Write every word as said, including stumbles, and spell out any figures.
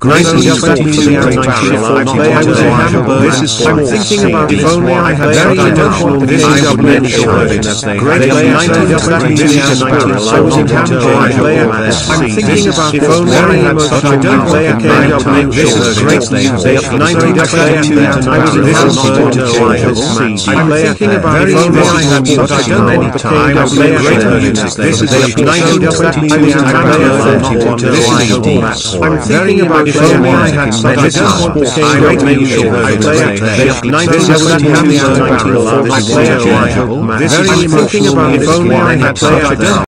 Grace is just getting to the outback. I was a hamburger. This is I'm thinking about if only I had very emotional this is of mental words. Great nineteen seventy to I was in hamburger. I'm thinking about if only I had such a don't play a game of this is great nineteen seventy-two I was in hamburger. I'm thinking about if only I had such a don't play a game of this is nineteen seventy-two I'm thinking about if only I had such a don't great nation I play nineteen seventy-two I play a very thinking about if only I had such a